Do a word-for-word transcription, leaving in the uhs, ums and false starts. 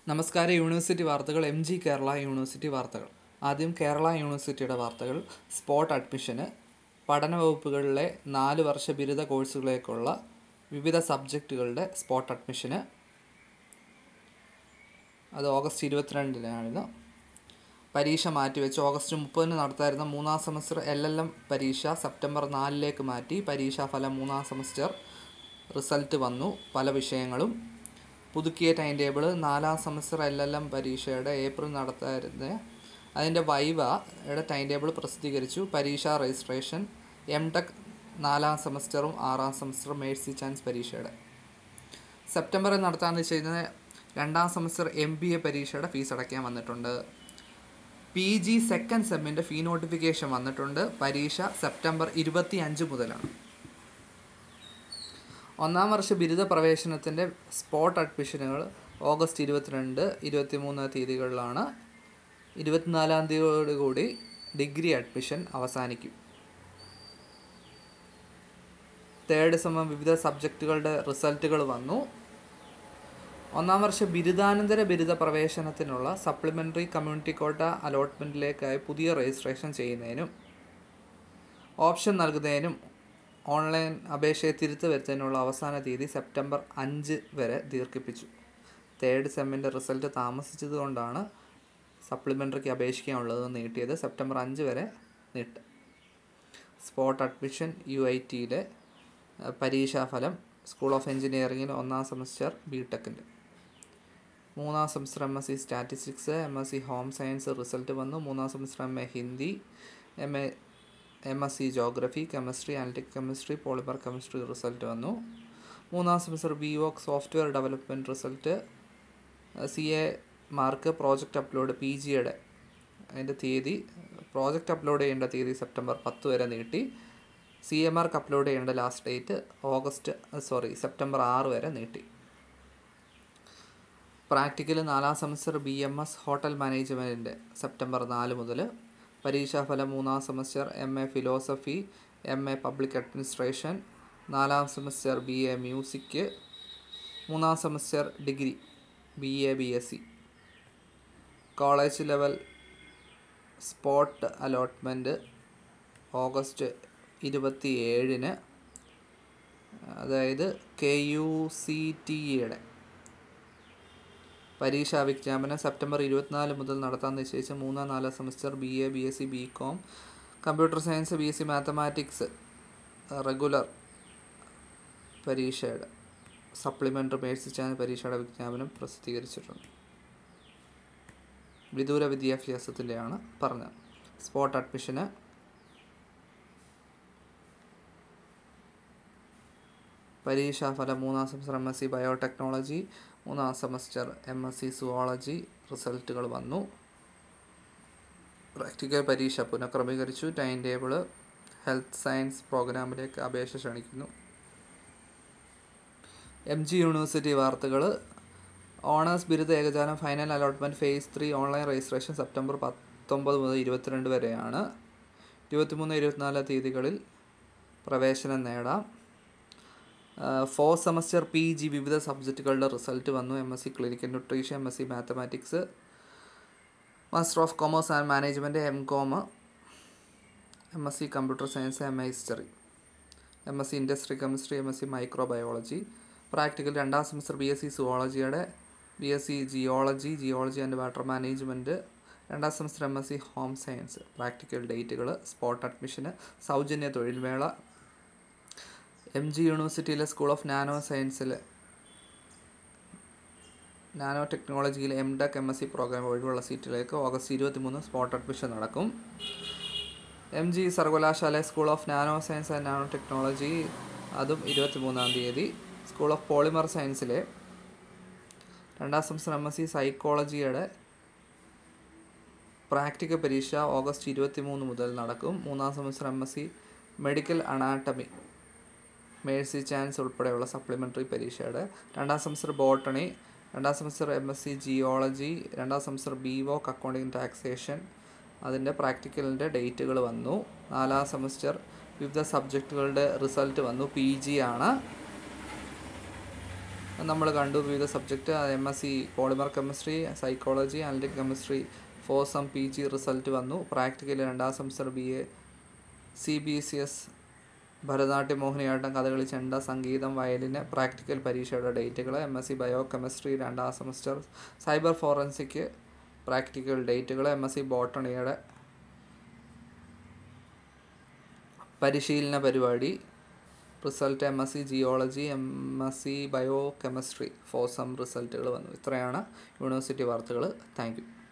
നമസ്കാരം. യൂണിവേഴ്സിറ്റി വാർത്തകൾ. M G Kerala university വാർത്തകൾ. ആദ്യം കേരള യൂണിവേഴ്സിറ്റിയുടെ വാർത്തകൾ. സ്പോട്ട് അഡ്മിഷന് പഠന വകുപ്പുകളിലെ നാല് വർഷ ബിരുദ കോഴ്സുകളിലേക്കുള്ള വിവിധ സബ്ജക്റ്റുകളുടെ സ്പോട്ട് അഡ്മിഷന് അത് ഓഗസ്റ്റ് ഇരുപത്തിരണ്ടിനായിരുന്നു. പരീക്ഷ മാറ്റിവെച്ച് ഓഗസ്റ്റ് മുപ്പതിന് നടത്തായിരുന്ന മൂന്നാം സെമസ്റ്റർ എൽ എൽ എം പരീക്ഷ സെപ്റ്റംബർ നാലിലേക്ക് മാറ്റി. പരീക്ഷാഫലം മൂന്നാം സെമസ്റ്റർ റിസൾട്ട് വന്നു. പല വിഷയങ്ങളും പുതുക്കിയ ടൈം ടേബിൾ. നാലാം സെമസ്റ്റർ എൽ എൽ എം പരീക്ഷയുടെ ഏപ്രിൽ നടത്തായിരുന്ന അതിൻ്റെ വൈവയുടെ ടൈം ടേബിൾ പ്രസിദ്ധീകരിച്ചു. പരീക്ഷാ രജിസ്ട്രേഷൻ എം ടെക് നാലാം സെമസ്റ്ററും ആറാം സെമസ്റ്ററും മേഴ്സി ചാൻസ് പരീക്ഷയുടെ സെപ്റ്റംബറിൽ നടത്താൻ നിശ്ചയിക്കുന്ന രണ്ടാം സെമസ്റ്റർ എം ബി എ പരീക്ഷയുടെ ഫീസ് അടയ്ക്കാൻ വന്നിട്ടുണ്ട്. പി ജി സെക്കൻഡ് സെമ്മിൻ്റെ ഫീ നോട്ടിഫിക്കേഷൻ വന്നിട്ടുണ്ട്. പരീക്ഷ സെപ്റ്റംബർ ഇരുപത്തി അഞ്ച് മുതലാണ്. ഒന്നാം വർഷ ബിരുദ പ്രവേശനത്തിൻ്റെ സ്പോട്ട് അഡ്മിഷനുകൾ ഓഗസ്റ്റ് ഇരുപത്തിരണ്ട് ഇരുപത്തി മൂന്ന് തീയതികളിലാണ്. ഇരുപത്തിനാലാം തീയതിയോടുകൂടി ഡിഗ്രി അഡ്മിഷൻ അവസാനിക്കും. തേർഡ് സെമ്മ് വിവിധ സബ്ജക്റ്റുകളുടെ റിസൾട്ടുകൾ വന്നു. ഒന്നാം വർഷ ബിരുദാനന്തര ബിരുദ പ്രവേശനത്തിനുള്ള സപ്ലിമെൻ്ററി കമ്മ്യൂണിറ്റി കോട്ട അലോട്ട്മെൻറ്റിലേക്കായി പുതിയ രജിസ്ട്രേഷൻ ചെയ്യുന്നതിനും ഓപ്ഷൻ നൽകുന്നതിനും ഓൺലൈൻ അപേക്ഷയെ തിരുത്ത് വരുത്തുന്നതിനുള്ള അവസാന തീയതി സെപ്റ്റംബർ അഞ്ച് വരെ ദീർഘിപ്പിച്ചു. തേർഡ് സെമ്മിൻ്റെ റിസൾട്ട് താമസിച്ചത് കൊണ്ടാണ് സപ്ലിമെൻ്ററിക്ക് അപേക്ഷിക്കാനുള്ളത് നീട്ടിയത്. സെപ്റ്റംബർ അഞ്ച് വരെ നീട്ട്. സ്പോട്ട് അഡ്മിഷൻ യു ഐ ടിയിലെ പരീക്ഷാഫലം സ്കൂൾ ഓഫ് എഞ്ചിനീയറിംഗിൽ ഒന്നാം സെമസ്റ്റർ ബി ടെക്കിൻ്റെ മൂന്നാം semester M S C statistics M S C home science result വന്നു. മൂന്നാം semester M A Hindi M A M S C geography chemistry analytic chemistry polymer chemistry result വന്നു. മൂന്നാം semester B voc software development result. C A mark project upload P ജിയുടെ അതിൻ്റെ തീയതി project upload ചെയ്യേണ്ട തീയതി September പത്ത് വരെ നീട്ടി. സി എ മാർക്ക് അപ്ലോഡ് ചെയ്യേണ്ട last date August sorry September ആറ് വരെ നീട്ടി. പ്രാക്ടിക്കൽ നാലാം semester B M S hotel മാനേജ്മെൻറ്റിൻ്റെ സെപ്റ്റംബർ നാല് മുതൽ. പരീക്ഷാഫലം മൂന്നാം semester M A philosophy M A public administration. നാലാം സെമസ്റ്റർ ബി എ മ്യൂസിക്. മൂന്നാം semester degree B A B S C. College level spot allotment August ഇരുപത്തി ഏഴിന്, അതായത് കെ യു സി ടി ഇയുടെ പരീക്ഷാ വിജ്ഞാപനം സെപ്റ്റംബർ ഇരുപത്തിനാല് മുതൽ നടത്താൻ നിശ്ചയിച്ച മൂന്നാം നാലാം semester B A B S C B com computer science B S C mathematics regular പരീക്ഷയുടെ സപ്ലിമെൻ്ററി മേഴ്സി ചാൻസ് പരീക്ഷയുടെ വിജ്ഞാപനം പ്രസിദ്ധീകരിച്ചിട്ടുണ്ട്. വിദൂര വിദ്യാഭ്യാസത്തിൻ്റെയാണ് പറഞ്ഞത്. സ്പോട്ട് അഡ്മിഷന് പരീക്ഷാഫലം മൂന്നാം semester M S C biotechnology മൂന്നാം semester M S C zoology റിസൾട്ടുകൾ വന്നു. പ്രാക്ടിക്കൽ പരീക്ഷ പുനഃക്രമീകരിച്ചു. ടൈം ടേബിള് ഹെൽത്ത് സയൻസ് പ്രോഗ്രാമിലേക്ക് അപേക്ഷ ക്ഷണിക്കുന്നു. എം ജി യൂണിവേഴ്സിറ്റി വാർത്തകൾ. ഓണേഴ്സ് ബിരുദ ഏകജാലം final allotment phase three online registration September പത്തൊമ്പത് മുതൽ ഇരുപത്തിരണ്ട് വരെയാണ്. ഇരുപത്തിമൂന്ന് ഇരുപത്തിനാല് തീയതികളിൽ പ്രവേശനം നേടാം. ഫോർ സെമസ്റ്റർ പി ജി വിവിധ സബ്ജക്റ്റുകളുടെ റിസൾട്ട് വന്നു. M S C clinical nutrition M S C mathematics master of commerce and management M com M S C computer science M A history M S C industry chemistry M S C microbiology. Practical രണ്ടാം semester B S C സുവോളജിയുടെ B S C geology geology and water management. രണ്ടാം semester M S C home science. Practical ഡേറ്റുകൾ. Spot അഡ്മിഷന് സൗജന്യ തൊഴിൽമേള. M G യൂണിവേഴ്സിറ്റിയിലെ school of nano സയൻസിൽ nano ടെക്നോളജിയിൽ M tech M S C programme ഒഴിവുള്ള സീറ്റിലേക്ക് ഓഗസ്റ്റ് ഇരുപത്തി മൂന്ന് സ്പോട്ട് അഡ്മിഷൻ നടക്കും. എം ജി സർവകലാശാല school of nano science and nano technology അതും ഇരുപത്തി മൂന്നാം തീയതി. സ്കൂൾ ഓഫ് പോളിമർ സയൻസിലെ രണ്ടാം സെമസ്റ്റർ എം എസ് സി സൈക്കോളജിയുടെ പ്രാക്ടിക്കൽ പരീക്ഷ ഓഗസ്റ്റ് ഇരുപത്തി മൂന്ന് മുതൽ നടക്കും. മൂന്നാം semester M S C medical anatomy mercy chance ഉൾപ്പെടെയുള്ള സപ്ലിമെൻ്ററി പരീക്ഷയുടെ രണ്ടാം സെമസ്റ്റർ ബോട്ടണി. രണ്ടാം semester M S C geology. രണ്ടാം semester B voc accounting taxation അതിൻ്റെ പ്രാക്ടിക്കലിൻ്റെ ഡേറ്റുകൾ വന്നു. നാലാം സെമസ്റ്റർ വിവിധ സബ്ജക്റ്റുകളുടെ റിസൾട്ട് വന്നു. പി ജി ആണ്. നമ്മൾ കണ്ടു വിവിധ subject. M S C polymer chemistry, psychology, analytic chemistry for some P G result വന്നു. പ്രാക്ടിക്കൽ രണ്ടാം semester B A C B C S Bharatanatyam, Mohiniyattam, Kathakali, ചെണ്ട, സംഗീതം, വയലിന് പ്രാക്ടിക്കൽ പരീക്ഷയുടെ ഡേറ്റുകൾ. M S C bio chemistry രണ്ടാം സെമസ്റ്റർ സൈബർ ഫോറൻസിക് പ്രാക്ടിക്കൽ ഡേറ്റുകൾ. M S C ബോട്ടണിയുടെ പരിശീലന പരിപാടി result. M S C geology, M S C bio chemistry for some റിസൾട്ടുകൾ വന്നു. ഇത്രയാണ് യൂണിവേഴ്സിറ്റി വാർത്തകൾ. Thank U.